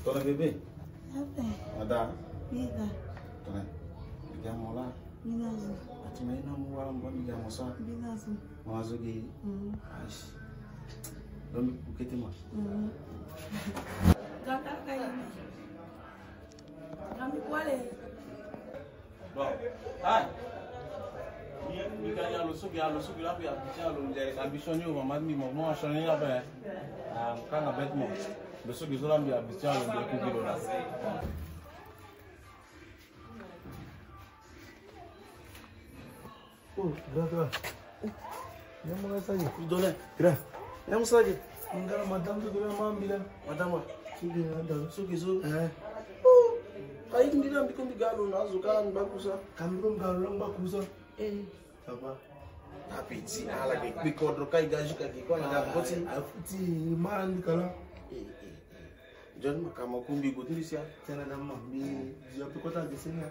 Tona bébé. Ada. Vida. Tona. Digamos lá. Binazo. Atumai na muwa mbona digamos só. Binazo. Mwazo gi. Ai. Domi kukete ma. Gaka kayima. Kami kwale. Bon. Hai. Mi kanya lo sugi la pia bicha lo njere ambition yo mama mi mo achane la ba. Kanga bet mo. Lo sugi zo la mi bicha lo njere ku kilo la. Oh, gra. Yang mana saja? Dole. Gra. Yang saja. Enggak, madam tu kira mam bilang. Madam. Sugi ada. Sugi zo. Kai ndira mbiko mbigalo nazo kan bakusa. Kambung galong bakusa. Apa? Tapi si ala ke bikodro kai gaji ka ki kwa na boti. Afuti man kala. John makama kumbi gundi sia. Tena nama bi dia kota di sini.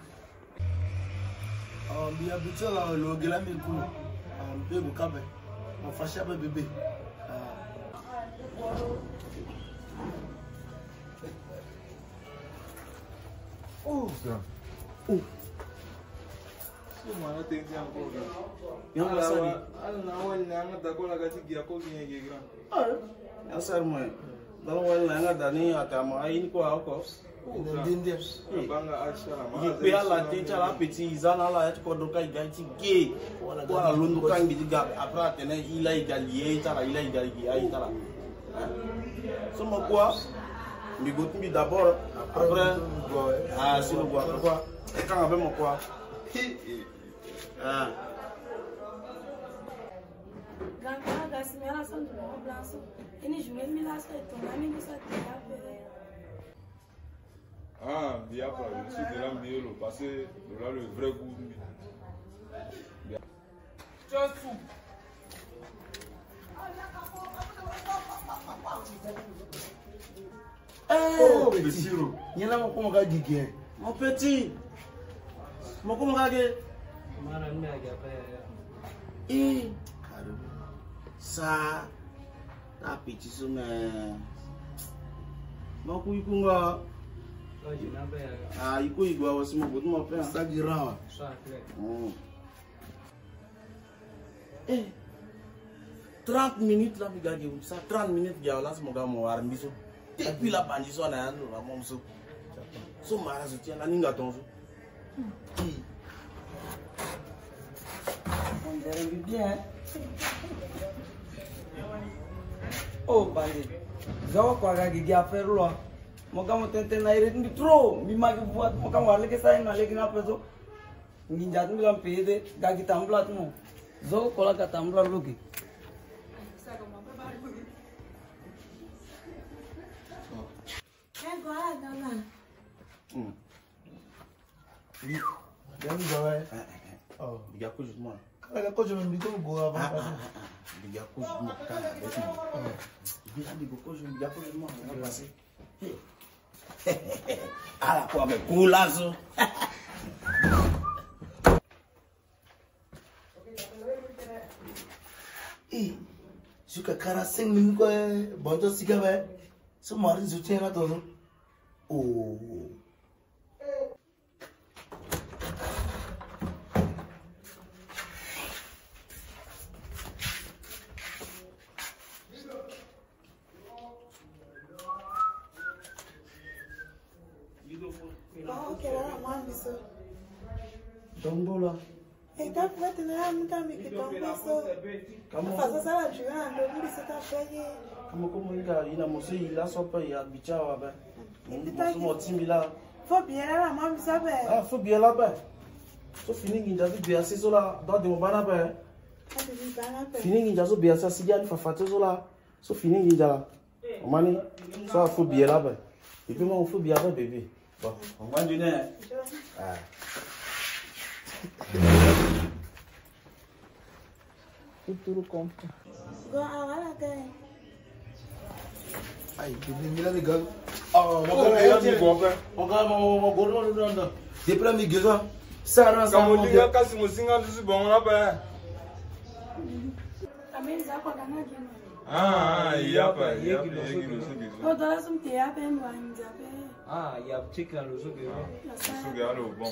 Biar bicara lo gelam itu. Bebe kabe. Mafasha bebe. Oh, sekarang. Mana tensi yang kau kan? Yang asal. Anak yang ada kau lagi sih dia kau kini gila. Yang asal mai. Dalam wal nanga dani atama ini ko ako. Dindia. Bangga asal. Gipe ala teacher la peti izana la ya ko do kai gaiti ge. Wala lundu kan bi diga apra tene ila igalie tara ila igalie ai tara. Soma quoi? Mi gotumbi d'abord après si le bois quoi? Quand avec mon quoi? Gaka gasimela santo no braço. Ini jumel milaso e tomami no satia pere. Bien pas. Je suis de l'ambiance parce que là le vrai goût. Oh, petit. Nyala mo ko mga gigi. Mon petit. Mo ko magage. Mana ni agak apa ya? Sa tapi cisume. Mo ku ikunga. Oh, jina apa ya? Iku igwa wasimo butu mo pe. Sa girawa. Soal kle. 30 minutes la bigage sa 30 minutes ya la mo ga mo war mbiso. Depuis la bandiso na yando la momso. So mara zo tia na ninga tonzo. On dirait bien. Oh, bandit. Zawa kwa gagi dia ferlo. Moga mo tente na irit ndi tro. Mi magi buat moga warle ke sai na lekin apa so. Nginjat mi lam pede gagi tamblat mo. Zo kola ka tamblar luki. Dan jawa. Oh, diga ko justement. Kala ko jom bito go aba. Diga ko justement kan avec moi. Diga digo ko diga ko justement na passé. Ala ko avec kulazo. Suka kara sing min ko bonto siga ba. So marin zuche na to. Oh. Dombola. Então, vai ter nada muito amigo que estão pensando. Faça sala de ano, por isso tá feio. Como comunica ina mosi ila sopa ya bichawa ba. Moso mo timbila. Faut bien la maman sabe. Faut bien là ba. So fini nginja bi biasa so la do de mo bana ba. Fini nginja so biasa sidia ni fafate so la. So fini nginja. O mani so faut bien là ba. Et puis moi faut bien ba bébé. Bon, on va dîner. Itu compra. Go agora tem. Ai, bebe mila de gal. Mo gordo no ndo. Depra mi geza. Sara sa Kamu lihat kasih musingan tu si bangun apa? Também já com a dana de. Yapa, Oh, dans son thé, à peine, moi, il il y a petit là, le souk. bon.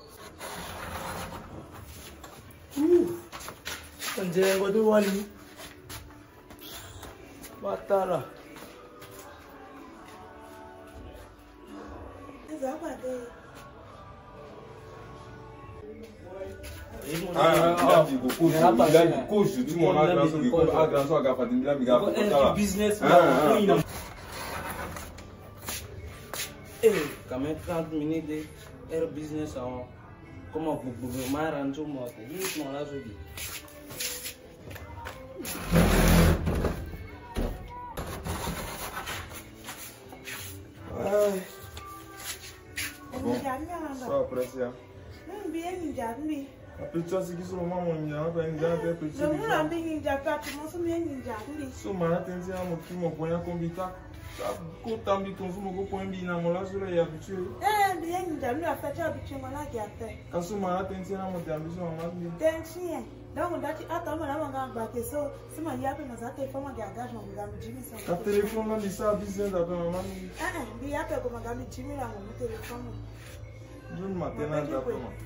Njengo tu wali. Matala. Business, quand même 30 minutes de business, comment vous pouvez m'arranger moi, juste moi là, je dis. Bon, só apreciar. A pessoa se quis uma manhã, vai entrar até pessoa. Não, não, bem já para tu não sumir ninja. Suma atenção, mo que mo põe a convidar. Ko tambi ton sumo ko põe bem na mola sura e habitué. Bem ninja, não afeta habitué mana que até. Kasuma atenção, mo tambi suma mais. Tension. Donc dati ata mo na manga bater so, se man ya pe na za telefone ga engagement mo ga mi jimi so. Ka telefone na bisa business da pe mama ni. Bi ya pe ko ma ga mi jimi la mo telefone. Jun matena da pe mama.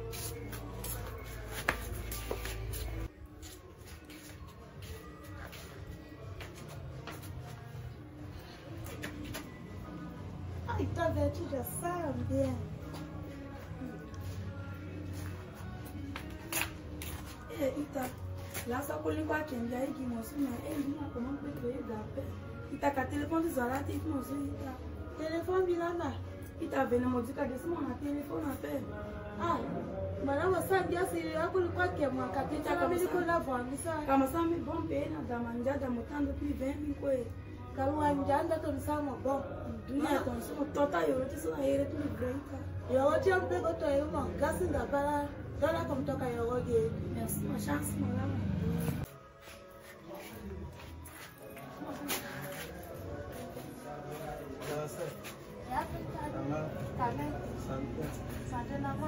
Ai, tá vendo, tu já sabe. Ita, la sa ko lingwa chenja iki mosu na ina ko man pe da pe. Ita ka telefone zara ti mosu ita. Telefone bilanga. Ita vene mozika de sima na telefone ape. Mana wasa dia si ako lingwa ke mo ka tita ka bili ko la vandi sa. Kama sa mi bon pe na da manja da motando pi 20 mi ko e. Kama njanda to nsama bon. Dunia to so tota yo ti so na yere tu breaka. Yo ti ampe ko to yo mo gasi da bala. Dola kumtoka yogoge. Merci, ma chance, madame. Sante nama.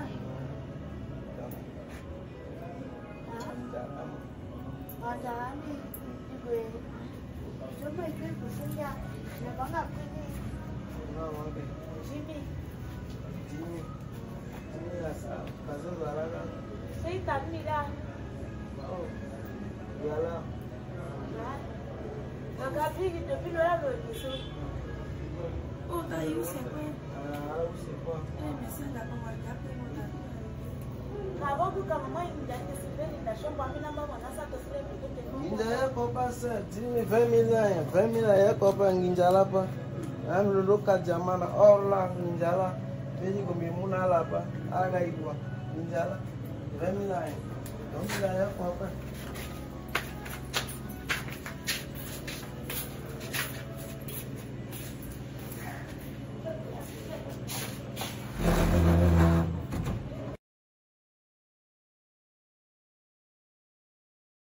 Ajalani ibu. Coba itu busunya. Ya bangga ini. Jimmy. Saya tak mila. Yala. Agak pergi tapi luar itu. Oh, dah you se quoi? Quoi? Mais ça là on va taper mon dad. Kalau bukan mama yang jadi sebenarnya dah coba mina mama nasa tu sebenarnya kita. Nginja yako pasa, tini 20 mila yako pa nginjala pa. Am luluka jamana orla nginjala. Beji kumimuna la pa, aga igwa nginjala 20 mila. Don't mila yako pa.